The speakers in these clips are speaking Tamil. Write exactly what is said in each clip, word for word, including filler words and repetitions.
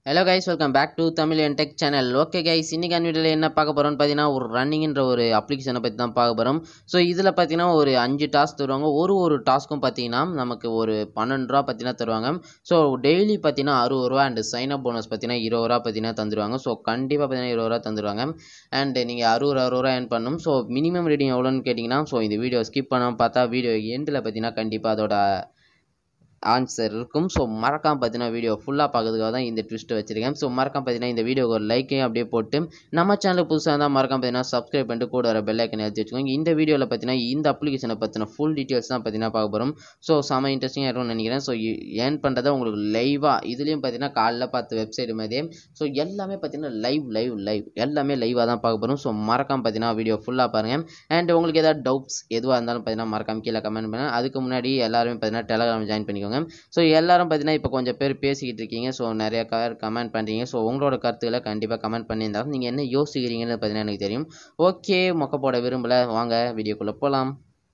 Hello guys, welcome back to Tamil E A G Tech channel. Okay guys, இன்னைக்கு வீடியோல என்ன பார்க்க போறோம்னு பாத்தீங்கன்னா ஒரு ரன்னிங்ன்ற ஒரு அப்ளிகேஷனை பத்தி தான் பார்க்க போறோம். சோ இதுல பாத்தீங்கன்னா ஒரு அஞ்சு டாஸ்க் தருவாங்க. ஒரு ஒரு டாஸ்க்கும் பாத்தீங்கன்னா நமக்கு ஒரு பன்னிரண்டு ரூபாய் பாத்தீங்கன்னா தருவாங்க. சோ டெய்லி பாத்தீங்கன்னா அறுபது ரூபாய் and sign up bonus பாத்தீங்கன்னா இருபது ரூபாய் பாத்தீங்கன்னா தந்துருவாங்க. சோ கண்டிப்பா பாத்தீங்கன்னா இருபது ரூபாய் தந்துருவாங்க. and நீங்க அறுபது அறுபது ரூபாய் earn பண்ணனும். சோ மினிமம் ரீடிங் எவ்வளவுன்னு கேட்டிங்கனா சோ இந்த வீடியோ ஸ்கிப் பண்ணாம பார்த்தா வீடியோ எண்ட்ல பாத்தீங்கன்னா கண்டிப்பா அதோட ஆன்சர் இருக்கும். ஸோ மறக்காம பார்த்தீங்கன்னா வீடியோ ஃபுல்லாக பார்க்கறதுக்காக தான் இந்த ட்விஸ்ட் வச்சிருக்கேன். ஸோ மறக்காம பார்த்தீங்கன்னா இந்த வீடியோக்கு ஒரு லைக்கையும் அப்படியே போட்டு நம்ம சேனல் புதுசாக இருந்தால் மறக்காம பார்த்தீங்கன்னா சப்ஸ்கிரைப் பண்ணிட்டு கூட வர பெல் ஐக்கனை எழுதி வச்சுக்கோங்க. இந்த வீடியோவில் பார்த்தீங்கன்னா இந்த அப்ளிகேஷனை பற்றின ஃபுல் டீட்டெயில்ஸ் தான் பார்த்தீங்கன்னா பார்க்க போகிறோம். ஸோ செம இன்ட்ரெஸ்டிங்காக இருக்கும்னு நினைக்கிறேன். ஸோ ஏர்ன் பண்ணுறதை உங்களுக்கு லைவாக இதுலேயும் பார்த்தீங்கன்னா காலைல பார்த்து வெப்சைட் மாதிரியே ஸோ எல்லாமே பார்த்தீங்கன்னா லைவ் லைவ் லைவ் எல்லாமே லைவாக தான் பார்க்க போகிறோம். ஸோ மறக்காம பார்த்தீங்கன்னா வீடியோ ஃபுல்லாக பாருங்கள். அண்ட் உங்களுக்கு ஏதாவது டவுட்ஸ் எதுவாக இருந்தாலும் பார்த்தீங்கன்னா மறக்காம கீழே கமெண்ட் பண்ணுங்கள். அதுக்கு முன்னாடி எல்லாருமே பார்த்தீங்கன்னா டெலகிராம் ஜாயின் பண்ணிக்கோங்க. ஸோ எல்லாரும் பார்த்தீங்கன்னா இப்போ கொஞ்சம் பேர் பேசிக்கிட்டு இருக்கீங்க. ஸோ நிறைய பேர் கமெண்ட் பண்ணுறீங்க. ஸோ உங்களோட கருத்துக்களை கண்டிப்பாக கமெண்ட் பண்ணியிருந்தாலும் நீங்கள் என்ன யோசிக்கிறீங்கன்னு பார்த்தீங்கன்னா எனக்கு தெரியும். ஓகே, மொக்க போட விரும்பல, வாங்க வீடியோக்குள்ளே போகலாம்.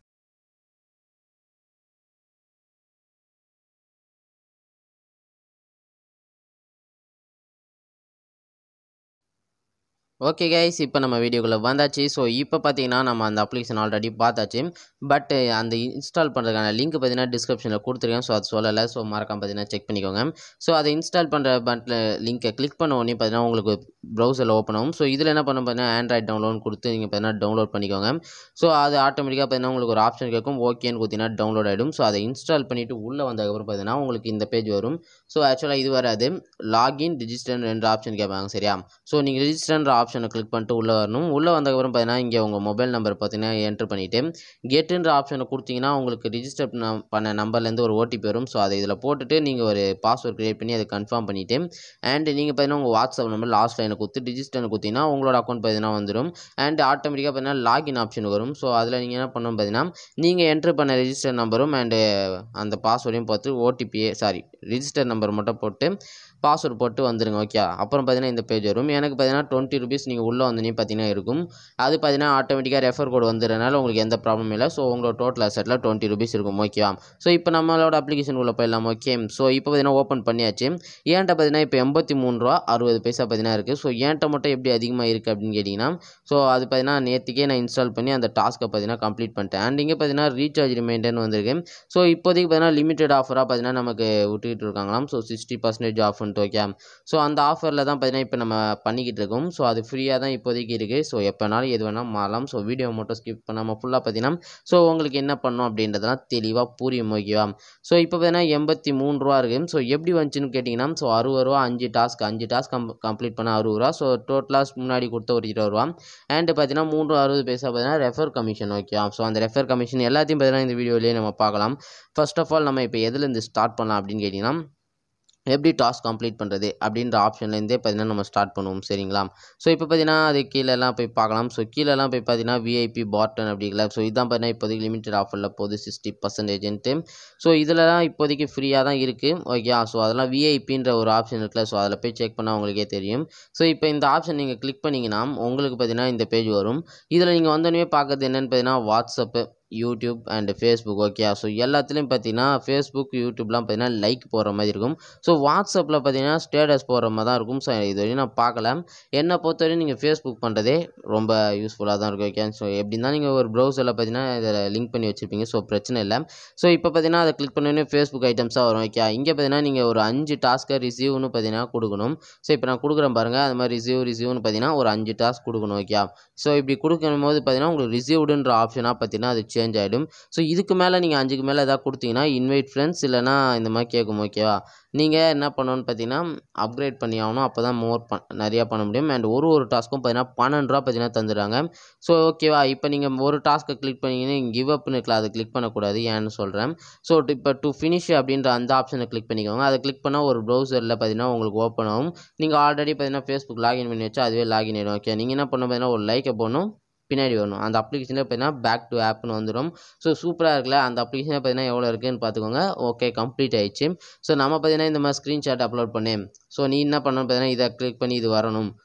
ஓகே கைஸ், இப்போ நம்ம வீடியோக்குள்ளே வந்தாச்சு. ஸோ இப்போ பார்த்தீங்கன்னா நம்ம அந்த அப்ளிகேஷன் ஆல்ரெடி பார்த்தாச்சு. பட் அந்த இன்ஸ்டால் பண்ணுறதுக்கான லிங்க் பார்த்தீங்கன்னா டிஸ்கிரிப்ஷனில் கொடுத்துருக்கேன். ஸோ அது சொல்லலை. ஸோ மறக்காம பார்த்தீங்கன்னா செக் பண்ணிக்கோங்க. ஸோ அதை இன்ஸ்டால் பண்ணுற பட்டில் லிங்கை கிளிக் பண்ண உடனே பார்த்தீங்கன்னா உங்களுக்கு ப்ரௌசரில் ஓப்பன் ஆகும். ஸோ இதில் என்ன பண்ண பார்த்தீங்கன்னா ஆண்ட்ராய்ட் டவுன்லோட் கொடுத்து நீங்கள் பார்த்தீங்கன்னா டவுன்லோட் பண்ணிக்கோங்க. ஸோ அது ஆட்டோமேட்டிக்காக பார்த்தீங்கன்னா உங்களுக்கு ஒரு ஆப்ஷன் கேட்கும். ஓகேன்னு கொடுத்தீங்கன்னா டவுன்லோட் ஆகிடும். ஸோ அதை இன்ஸ்டால் பண்ணிவிட்டு உள்ளே வந்ததுக்கப்புறம் பார்த்தீங்கன்னா உங்களுக்கு இந்த பேஜ் வரும். ஸோ ஆக்சுவலாக இது வராது, லாகின் ரிஜிஸ்டர் ரெண்டு ஆப்ஷன் கேட்பாங்க. சரியா? ஸோ நீங்கள் ரிஜிஸ்டர்ன்ற ஆப்ஷனை கிளிக் பண்ணிட்டு உள்ளே வரணும். உள்ளே வந்ததுக்கப்புறம் பார்த்தீங்கன்னா இங்கே உங்கள் மொபைல் நம்பர் பார்த்தீங்கன்னா என்ட்ரு பண்ணிவிட்டு கெட்டுன்ற ஆப்ஷனை கொடுத்தீங்கன்னா உங்களுக்கு ரிஜிஸ்டர் பண்ண நம்பர்லேருந்து ஒரு ஓடிபி வரும். ஸோ அதை இதில் போட்டுட்டு நீங்கள் ஒரு பாஸ்வேர்ட் க்ரியேட் பண்ணி அதை கன்ஃபார்ம் பண்ணிவிட்டு அண்ட் நீங்கள் பார்த்தீங்கன்னா உங்கள் வாட்ஸ்அப் நம்பர் லாஸ்ட் லைனை கொடுத்து ரிஜிஸ்டர்னு கொடுத்தீங்கன்னா உங்களோட அக்கௌண்ட் பார்த்தீங்கன்னா வந்துடும். அண்ட் ஆட்டோமேட்டிக்காக பார்த்தீங்கன்னா லாகின் ஆப்ஷன் வரும். ஸோ அதில் நீங்கள் என்ன பண்ணணும் பார்த்தீங்கன்னா நீங்கள் என்ட்ரு பண்ண ரிஜிஸ்டர் நம்பரும் அண்டு அந்த பாஸ்வேர்டையும் பார்த்து ஓடிபியே சாரி ரிஜிஸ்டர் நம்பர் மட்டும் போட்டு பாஸ்வேர்ட் போட்டு வந்துடுங்க. ஓகே, அப்புறம் பார்த்தீங்கன்னா இந்த பேஜ் வரும். எனக்கு பார்த்தீங்கன்னா டுவெண்ட்டி ருபீஸ் நீங்கள் உள்ளே வந்தோடனே பார்த்தீங்கன்னா இருக்கும். அது பார்த்தீங்கன்னா ஆட்டோமேட்டிக்காக ரெஃபர் கோட் வந்துடுறதுனால உங்களுக்கு எந்த ப்ராப்ளம் இல்லை. ஸோ உங்களோட டோட்டல் அசெட்டில் டுவெண்ட்டி ருபீஸ் இருக்கும். ஓகேவா? ஸோ இப்போ நம்மளோட அப்ளிகேஷன் உள்ள போயிடலாம். ஓகே, ஸோ இப்போ பார்த்தீங்கன்னா ஓப்பன் பண்ணியாச்சு. ஏன்ட்ட பார்த்தீங்கன்னா இப்போ எண்பத்தி மூணு ரூபா அறுபது பைசா பார்த்தீங்கன்னா இருக்குது. ஸோ ஏன்ட்ட மட்டும் எப்படி அதிகமாக இருக்குது அப்படின்னு கேட்டிங்கன்னா ஸோ அது பார்த்தீங்கன்னா நேற்றுக்கே நான் இன்ஸ்டால் பண்ணி அந்த டாஸ்க்கை பார்த்தீங்கன்னா கம்ப்ளீட் பண்ணிட்டேன். அண்ட் இங்கே பார்த்தீங்கன்னா ரீசார்ஜ் ரிமைண்டர்னு வந்திருக்கு. ஸோ இப்போதைக்கு பார்த்தீங்கன்னா லிமிடெட் ஆஃபராக பார்த்தீங்கன்னா நமக்கு விட்டுக்கிட்டு இருக்காங்களாம். So sixty percentage off okay, so அந்த ஆஃபரில் தான் பார்த்தீங்கன்னா இப்போ நம்ம பண்ணிக்கிட்டு இருக்கோம். ஸோ அது ஃப்ரீயாக தான் இப்போதைக்கு இருக்குது. ஸோ எப்போனாலும் எது வேணால் மாறலாம். ஸோ வீடியோ மட்டும் ஸ்கிப் பண்ணாமல் ஃபுல்லாக பார்த்தீங்கன்னா ஸோ உங்களுக்கு என்ன பண்ணணும் அப்படின்றதெல்லாம் தெளிவாக புரியும். ஓகேவா? ஸோ இப்போ பார்த்தீங்கன்னா எண்பத்தி மூணு ரூபா இருக்குது. ஸோ எப்படி வந்துச்சுன்னு கேட்டிங்கன்னா ஸோ அறுபது ரூபா அஞ்சு டாஸ்க் அஞ்சு டாஸ்க் கம் கம்ப்ளீட் பண்ண அறுபது ரூபா. ஸோ டோட்டலாக முன்னாடி கொடுத்த ஒரு இருபது ரூபா அண்ட் பார்த்தீங்கன்னா மூன்று அறுபது பைசா பார்த்தீங்கன்னா ரெஃபர் கமிஷன். ஓகேவா? ஸோ அந்த ரெஃபர் கமிஷன் எல்லாத்தையும் பார்த்தீங்கன்னா இந்த வீடியோலேயே நம்ம பார்க்கலாம். ஃபர்ஸ்ட் ஆஃப் ஆல் நம்ம இப்போ எதுலேருந்து ஸ்டார்ட் பண்ணலாம் அப்படின்னு கேட்டிங்கன்னா எப்படி டாஸ்க் கம்ப்ளீட் பண்ணுறது அப்படின்ற ஆப்ஷன்லேருந்தே பார்த்தீங்கன்னா நம்ம ஸ்டார்ட் பண்ணுவோம். சரிங்களா? ஸோ இப்போ பார்த்தீங்கன்னா அது கீழெல்லாம் போய் பார்க்கலாம். ஸோ கீழெல்லாம் போய் பார்த்தீங்கன்னா விஐபி பாட்டன் அப்படிங்களா. ஸோ இதுதான் பார்த்தீங்கன்னா இப்போதைக்கு லிமிடெட் ஆஃபரில் போகுது சிக்ஸ்டி பர்சன்டேஜ்ன்ட்டு. ஸோ இதெல்லாம் இப்போதைக்கு ஃப்ரீயாக தான் இருக்குது. ஓகே, ஸோ அதெல்லாம் விஐபின்ற ஒரு ஆப்ஷன் இருக்குல்ல. ஸோ அதில் போய் செக் பண்ணால் உங்களுக்கே தெரியும். ஸோ இப்போ இந்த ஆப்ஷன் நீங்கள் கிளிக் பண்ணிங்கன்னா உங்களுக்கு பார்த்தீங்கன்னா இந்த பேஜ் வரும். இதில் நீங்கள் வந்தோடனே பார்க்குறது என்னென்னு பார்த்தீங்கன்னா WhatsApp, YouTube and Facebook. Okay, so எல்லாத்துலேயும் பார்த்தீங்கன்னா ஃபேஸ்புக் யூடியூப்லாம் பார்த்தீங்கன்னா லைக் போடுற மாதிரி இருக்கும். ஸோ வாட்ஸ்அப்பில் பார்த்தீங்கன்னா ஸ்டேட்டஸ் போடுற மாதிரி தான் இருக்கும். ஸோ இது வரையும் நான் பார்க்கல. என்னை பொறுத்தவரையும் நீங்கள் ஃபேஸ்புக் பண்ணுறதே ரொம்ப யூஸ்ஃபுல்லாக தான் இருக்கும். ஓகே, ஸோ எப்படின்னா நீங்கள் ஒரு ப்ரௌசரில் பார்த்தீங்கன்னா இதில் லிங்க் பண்ணி வச்சுருப்பீங்க. ஸோ பிரச்சனை இல்லை. ஸோ இப்போ பார்த்தீங்கன்னா அதை கிளிக் பண்ணோன்னே ஃபேஸ்புக் ஐட்டம்ஸாக வரும். ஓகே, இங்கே பார்த்தீங்கன்னா நீங்கள் ஒரு அஞ்சு டாஸ்க்கை ரிசீவ்னு பார்த்தீங்கன்னா கொடுக்கணும். ஸோ இப்போ நான் கொடுக்குறேன் பாருங்கள். அது மாதிரி ரிசீவ் ரிசீவ்னு பார்த்தீங்கன்னா ஒரு அஞ்சு டாஸ்க் கொடுக்கணும். ஓகே, ஸோ இப்படி கொடுக்கும் போது பார்த்தீங்கன்னா உங்களுக்கு ரிசீவ்டுன்ற ஆப்ஷனாக பார்த்தீங்கன்னா அது சேஞ்ச் ஆகிடும். ஸோ இதுக்கு மேலே நீங்கள் அஞ்சுக்கு மேலே எதாவது கொடுத்தீங்கன்னா இன்வைட் ஃப்ரெண்ட்ஸ் இல்லைனா இந்த மாதிரி கேட்கும். ஓகேவா? நீங்கள் என்ன பண்ணணும்னு பார்த்தீங்கன்னா அப்கிரேட் பண்ணி ஆகணும். அப்போ தான் மோர் பண் நிறையா பண்ண முடியும். அண்ட் ஒரு ஒரு டாஸ்க்கும் பார்த்தீங்கன்னா பன்னெண்டு ரூபா பார்த்தீங்கன்னா தந்துடுறாங்க. ஸோ ஓகேவா? இப்போ நீங்கள் ஒரு டாஸ்க்கை கிளிக் பண்ணிங்கன்னா கிவ் அப்னு இருக்கலாம். அதை கிளிக் பண்ணக்கூடாது. ஏன்னு சொல்கிறேன். ஸோ இப்போ டு ஃபினிஷ் அப்படின்ற அந்த ஆப்ஷனை கிளிக் பண்ணிக்கோங்க. அதை கிளிக் பண்ணால் ஒரு ப்ரௌசரில் பார்த்தீங்கன்னா உங்களுக்கு ஓப்பன் ஆகும். நீங்கள் ஆல்ரெடி பார்த்தீங்கன்னா ஃபேஸ்புக் லாகின் பண்ணி வச்சா அதுவே லாகின் ஆகிடும். ஓகே, நீங்கள் என்ன பண்ணணும் பார்த்தீங்கன்னா ஒரு லைக்கை போடணும், பின்னாடி வரணும். அந்த அப்ளிகேஷனில் பார்த்தீங்கன்னா பேக் டு ஆப்னு வந்துடும். ஸோ சூப்பராக இருக்குல்ல. அந்த அப்ளிகேஷனை பார்த்தீங்கன்னா எவ்வளோ இருக்குதுன்னு பார்த்துக்கோங்க. ஓகே, கம்ப்ளீட் ஆயிடுச்சு. ஸோ நம்ம பார்த்தீங்கன்னா இந்த மாதிரி ஸ்க்ரீன்ஷாட் அப்லோட் பண்ணேன். ஸோ நீ என்ன பண்ணணும் பார்த்தீங்கன்னா இதை கிளிக் பண்ணி இது வரணும்.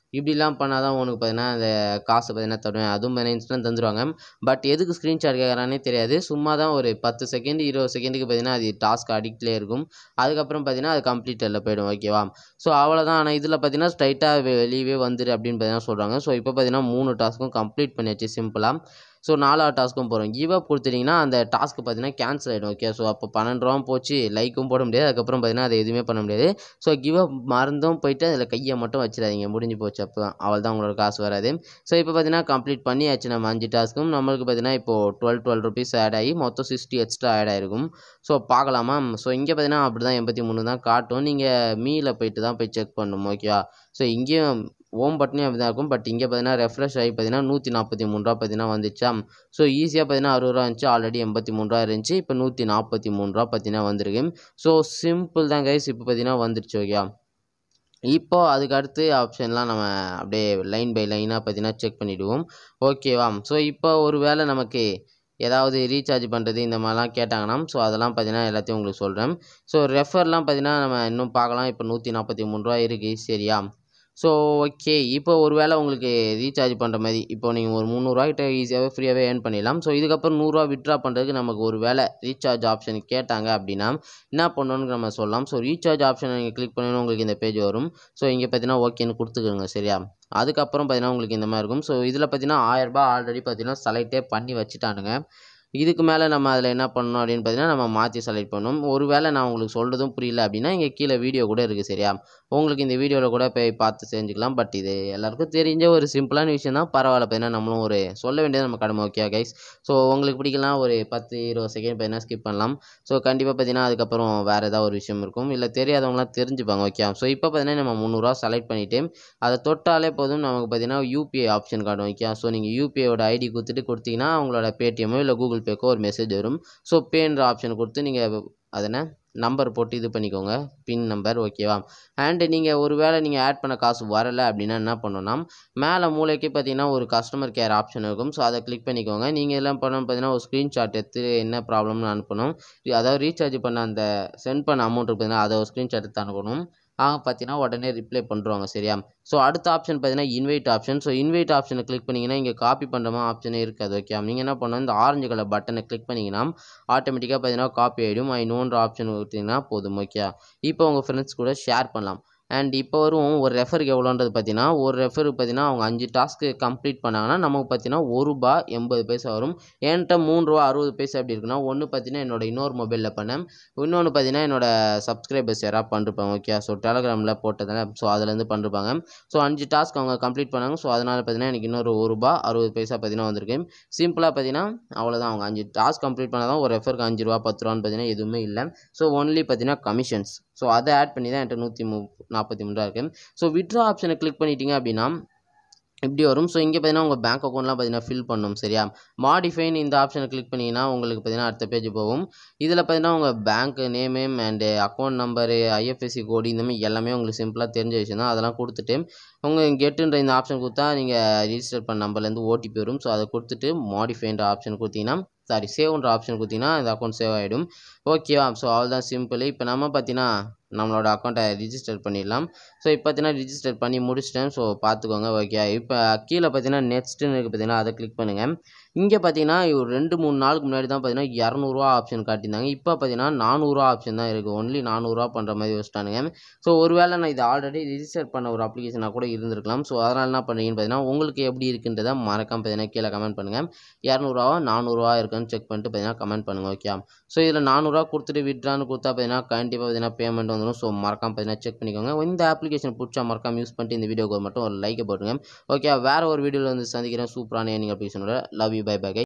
இப்படிலாம் பண்ணால் தான் உனக்கு பார்த்தீங்கன்னா அந்த காசு பார்த்தீங்கன்னா தருவேன், அதுவும் பார்த்தீங்கன்னா இன்ஸ்டன்ட் தந்துடுவாங்க. பட் எதுக்கு ஸ்க்ரீன்ஷாட் கேட்குறானே தெரியாது. சும்மா தான் ஒரு பத்து செகண்ட் இருபது செகண்டுக்கு பார்த்தீங்கன்னா அது டாஸ்க் அடிக்ட்லேயே இருக்கும். அதுக்கப்புறம் பார்த்தீங்கன்னா அது கம்ப்ளீட்டரில் போயிடும். ஓகேவா? ஸோ அவ்வளோதான். ஆனால் இதில் பார்த்தீங்கன்னா ஸ்ட்ரைட்டாக வெளியவே வந்துரு அப்படின்னு பார்த்தீங்கன்னா சொல்கிறாங்க. ஸோ இப்போ பார்த்தீங்கன்னா மூணு டாஸ்க்கும் கம்ப்ளீட் பண்ணியாச்சு சிம்பிளாக. ஸோ நாலாவது டாஸ்க்கும் போகிறோம். கிவ் அப் கொடுத்துட்டிங்கன்னா அந்த டாஸ்க்கு பார்த்தீங்கன்னா கேன்சல் ஆகிடும். ஓகே, ஸோ அப்போ பன்னெண்டு ரூபா போச்சு, லைக்கும் போட முடியாது, அதுக்கப்புறம் பார்த்தீங்கன்னா அதை எதுவுமே பண்ண முடியாது. ஸோ கிவ் அப் மறந்தும் போயிட்டு அதில் கையை மட்டும் வச்சிடாதீங்க, முடிஞ்சு போச்சு. அப்போ தான் அவள் தான் உங்களோட காசு வராது. ஸோ இப்போ பார்த்தீங்கன்னா கம்ப்ளீட் பண்ணியாச்சு நம்ம அஞ்சு டாஸ்க்கும். நம்மளுக்கு பார்த்தீங்கன்னா இப்போது டுவெல் டுவெல் ருபீஸ் ஆட் ஆகி மொத்தம் சிக்ஸ்டி எக்ஸ்ட்ரா ஆட் ஆகிருக்கும். ஸோ பார்க்கலாமா? ஸோ இங்கே பார்த்தீங்கன்னா அப்படி தான் எண்பத்தி மூணு தான் காட்டும். நீங்கள் மீல போயிட்டு தான் போய் செக் பண்ணணும். ஓகேவா? ஸோ இங்கேயும் ஓம் பட்டனையும் அப்படி தான் இருக்கும். பட் இங்கே பார்த்தீங்கன்னா ரெஃப்ரெஷ் ஆகி பார்த்தீங்கன்னா நூற்றி நாற்பத்தி மூணு ரூபா பார்த்தீங்கன்னா வந்துச்சா. ஸோ ஈஸியாக பார்த்தீங்கன்னா அறுபது ரூபா இருந்துச்சு, ஆல்ரெடி எண்பத்தி மூணு ரூபா இருந்துச்சு, இப்போ நூற்றி நாற்பத்தி மூணு ரூபா பார்த்தீங்கன்னா வந்திருக்கு. ஸோ சிம்பிள் தான் கைஸ், இப்போ பார்த்தீங்கன்னா வந்துருச்சு. ஓகே, இப்போ அதுக்கு அடுத்து ஆப்ஷன்லாம் நம்ம அப்படியே லைன் பை லைனாக பார்த்தீங்கன்னா செக் பண்ணிவிடுவோம். ஓகேவா? ஸோ இப்போ ஒரு வேளை நமக்கு ஏதாவது ரீசார்ஜ் பண்ணுறது இந்த மாதிரிலாம் கேட்டாங்கன்னா, ஸோ அதெல்லாம் பார்த்தீங்கன்னா எல்லாத்தையும் உங்களுக்கு சொல்கிறேன். ஸோ ரெஃபர்லாம் பார்த்தீங்கன்னா நம்ம இன்னும் பார்க்கலாம். இப்போ நூற்றி நாற்பத்தி மூணு ரூபா இருக்குது. சரியா? ஸோ ஓகே, இப்போ ஒரு வேளை உங்களுக்கு ரீசார்ஜ் பண்ணுற மாதிரி இப்போ நீங்கள் ஒரு முந்நூறுரூவாய்கிட்ட ஈஸியாகவே ஃப்ரீயாகவே ஏர்ன் பண்ணிடலாம். ஸோ இதுக்கப்புறம் நூறுரூவா விட்ரா பண்ணுறதுக்கு நமக்கு ஒரு வேளை ரீசார்ஜ் ஆப்ஷன் கேட்டாங்க அப்படின்னா என்ன பண்ணணும்னு நம்ம சொல்லலாம். ஸோ ரீசார்ஜ் ஆப்ஷனை நீங்கள் கிளிக் பண்ணணும், உங்களுக்கு இந்த பேஜ் வரும். ஸோ இங்கே பார்த்தீங்கன்னா ஓகேன்னு கொடுத்துக்கோங்க. சரியா? அதுக்கப்புறம் பார்த்தீங்கன்னா உங்களுக்கு இந்த மாதிரி இருக்கும். ஸோ இதில் பார்த்தீங்கன்னா ஆயிரரூபா ஆல்ரெடி பார்த்தீங்கன்னா செலக்டே பண்ணி வச்சுட்டானுங்க. இதுக்கு மேலே நம்ம அதில் என்ன பண்ணணும் அப்படின்னு பார்த்தீங்கன்னா நம்ம மாற்றி செலக்ட் பண்ணணும். ஒரு வேளை நான் உங்களுக்கு சொல்கிறதும் புரியல அப்படின்னா இங்கே கீழே வீடியோ கூட இருக்குது. சரியா? உங்களுக்கு இந்த வீடியோவில் கூட போய் பார்த்து செஞ்சுக்கலாம். பட் இது எல்லாருக்கும் தெரிஞ்ச ஒரு சிம்பிளான விஷயம் தான், பரவாயில்ல. பார்த்தீங்கன்னா நம்மளும் ஒரு சொல்ல வேண்டியது நம்ம கடமை. Okay guys? ஸோ உங்களுக்கு பிடிக்கலாம் ஒரு பத்து இருபது செகண்ட் பார்த்தீங்கன்னா ஸ்கிப் பண்ணலாம். ஸோ கண்டிப்பாக பார்த்தீங்கன்னா அதுக்கப்புறம் வேறு ஏதாவது ஒரு விஷயம் இருக்கும், இல்லை தெரியாதவங்களாம் தெரிஞ்சுப்பாங்க. ஓகே, ஸோ இப்போ பார்த்தீங்கன்னா நம்ம முந்நூறுரூவா செலக்ட் பண்ணிவிட்டு அதை தொட்டாலே போதும், நமக்கு பார்த்தீங்கன்னா யூபிஐ ஆப்ஷன் காட்டும். ஓகே, ஸோ நீங்கள் யூபிஐயோட ஐடி கொடுத்துட்டு கொடுத்தீங்கன்னா உங்களோட பேடிஎம்மோ இல்லை கூகுள் பேக்கோ ஒரு மெசேஜ் வரும். ஸோ பேன்ற ஆப்ஷன் கொடுத்து நீங்கள் அதனை நம்பர் போட்டு இது பண்ணிக்கோங்க, பின் நம்பர். ஓகேவா? அண்டு நீங்கள் ஒரு வேளை நீங்கள் ஆட் பண்ண காசு வரலை அப்படின்னா என்ன பண்ணணும்னா மேலே மூளைக்கு பார்த்தீங்கன்னா ஒரு கஸ்டமர் கேர் ஆப்ஷன் இருக்கும். ஸோ அதை கிளிக் பண்ணிக்கோங்க. நீங்கள் எல்லாம் பண்ணணும் பார்த்தீங்கன்னா ஒரு ஸ்க்ரீன்ஷாட் எடுத்து என்ன ப்ராப்ளம்னு அனுப்பணும். அதாவது ரீசார்ஜ் பண்ண அந்த சென்ட் பண்ண அமௌண்ட் பார்த்தீங்கன்னா அதை ஒரு ஸ்க்ரீன்ஷாட் எடுத்து அனுப்பணும். ஆ பார்த்தீங்கன்னா உடனே ரிப்ளை பண்ணுறாங்க. சரியா? ஸோ அடுத்த ஆப்ஷன் பார்த்தீங்கன்னா இன்வைட் ஆப்ஷன். ஸோ இன்வைட் ஆப்ஷனை கிளிக் பண்ணிங்கன்னா இங்கே காப்பி பண்ணுற மாதிரி ஆப்ஷனே இருக்காது. ஓகே, நீங்கள் என்ன பண்ணணும், இந்த ஆரஞ்சு கலர் பட்டனை கிளிக் பண்ணிங்கன்னா ஆட்டோமேட்டிக்காக பார்த்தீங்கன்னா காப்பி ஆகிடும். ஐ நோன்ற ஆப்ஷன் கொடுத்தீங்கன்னா போதும். ஓகே, இப்போ உங்கள் ஃப்ரெண்ட்ஸ் கூட ஷேர் பண்ணலாம். அண்ட் இப்போ வரும் ஒரு ரெஃபருக்கு எவ்வளோன்றது பார்த்தீங்கன்னா ஒரு ரெஃபருக்கு பார்த்தீங்கன்னா அவங்க அஞ்சு டாஸ்க்கு கம்ப்ளீட் பண்ணாங்கன்னா நமக்கு பார்த்தீங்கன்னா ஒரு ரூபா எண்பது பைசா வரும். என்கிட்ட மூணு ரூபா அறுபது பைசா எப்படி இருக்குன்னா, ஒன்று பார்த்தீங்கன்னா என்னோட இன்னொரு மொபைலில் பண்ணேன், இன்னொன்று பார்த்தீங்கன்னா என்னோட சப்ஸ்கிரைபர்ஸ் யாராவது பண்ணிருப்பாங்க. ஓகே, ஸோ டெலகிராமில் போட்டதால் ஸோ அதுலேருந்து பண்ணிருப்பாங்க. ஸோ அஞ்சு டாஸ்க் அவங்க கம்ப்ளீட் பண்ணாங்க. ஸோ அதனால் பார்த்தீங்கன்னா எனக்கு இன்னொரு ஒரு ரூபா அறுபது பைசா பார்த்தீங்கன்னா வந்திருக்கு. சிம்பிளாக பார்த்தீங்கன்னா அவ்வளோதான். அவங்க அஞ்சு டாஸ்க் கம்ப்ளீட் பண்ணால் தான் ஒரு ரெஃபருக்கு அஞ்சு ரூபா பத்து ரூபான்னு பார்த்தீங்கன்னா எதுவுமே இல்லை. ஸோ ஒன்லி பார்த்தீங்கன்னா கமிஷன்ஸ். ஸோ அதை ஆட் பண்ணி தான் என்கிட்ட நூற்றி மு நாற்பத்தி மூணு ரூபா இருக்குது. ஸோ விட்ரா ஆப்ஷனை கிளிக் பண்ணிட்டீங்க அப்படின்னா இப்படி வரும். ஸோ இங்கே பார்த்தீங்கன்னா உங்கள் பேங்க் அக்கௌண்ட்லாம் பார்த்தீங்கன்னா ஃபில் பண்ணணும். சரியா? மாடிஃபைன் இந்த ஆப்ஷனை கிளிக் பண்ணிங்கன்னா உங்களுக்கு பார்த்தீங்கன்னா அடுத்த பேஜ் போகும். இதில் பார்த்தீங்கன்னா உங்கள் bank name and account number IFSC code இந்த மாதிரி எல்லாமே உங்களுக்கு சிம்பிளாக தெரிஞ்ச விஷயம் தான். அதெல்லாம் கொடுத்துட்டு உங்கள் கெட்டுன்ற இந்த ஆப்ஷன் கொடுத்தா நீங்கள் ரிஜிஸ்டர் பண்ண நம்பர்லேருந்து ஓடிபி வரும். ஸோ அதை கொடுத்துட்டு மாடிஃபைன்ற ஆப்ஷன் கொடுத்தீங்கன்னா சாரி சேவ்ன்ற ஆப்ஷன் கொடுத்தீங்கன்னா இந்த அக்கௌண்ட் சேவ் ஆகிடும். ஓகேவா? ஸோ அவ்வளோதான் சிம்பிள். இப்போ நம்ம பார்த்தீங்கன்னா நம்மளோட அக்கௌண்ட்டை ரிஜிஸ்டர் பண்ணிடலாம். ஸோ இப்போ பார்த்தீங்கன்னா ரிஜிஸ்டர் பண்ணி முடிச்சிட்டேன். ஸோ பார்த்துக்கோங்க. ஓகே, இப்போ கீழே பார்த்தீங்கன்னா நெக்ஸ்ட்டுன்னு இருக்குது பார்த்தீங்கன்னா அதை கிளிக் பண்ணுங்கள். இங்கே பார்த்தீங்கன்னா ஒரு ரெண்டு மூணு நாளுக்கு முன்னாடி தான் பார்த்தீங்கன்னா இரநூறுவா ஆப்ஷன் காட்டியிருந்தாங்க. இப்போ பார்த்தீங்கன்னா நானூறுரூவா ஆப்ஷன் தான் இருக்குது. ஒன்லி நானூறுரூவா பண்ணுற மாதிரி வச்சுட்டானுங்க. ஸோ ஒரு வேளை நான் இது ஆல்ரெடி ரிஜிஸ்டர் பண்ண ஒரு அப்ளிகேஷனாக கூட இருந்திருக்கலாம். ஸோ அதனால் என்ன பண்ணுறீங்கன்னு பார்த்தீங்கன்னா உங்களுக்கு எப்படி இருக்குன்றதை மறக்காம பார்த்தீங்கன்னா கீழே கமெண்ட் பண்ணுங்கள். இரநூறுவா நானூறுரூவா இருக்குன்னு செக் பண்ணிட்டு பார்த்தீங்கன்னா கமெண்ட் பண்ணுங்கள். ஓகே, ஸோ இதில் நானூறுரூவா கொடுத்துட்டு விட்ரான்னு கொடுத்தா பார்த்தீங்கன்னா கண்டிப்பாக பார்த்தீங்கன்னா பேமெண்ட் வந்துடும். ஸோ மறக்காம பார்த்தீங்கன்னா செக் பண்ணிக்கோங்க. இந்த அப்ளிகேஷன் பிடிச்சா மறக்காம யூஸ் பண்ணிட்டு இந்த வீடியோக்கு மட்டும் ஒரு லைக்கை போட்டுருங்க. ஓகே, வேறு ஒரு வீடியோவில் வந்து சந்திக்கிறேன் சூப்பரான ஏர்னிங் அப்ளிகேஷனோட. Love you, bye by.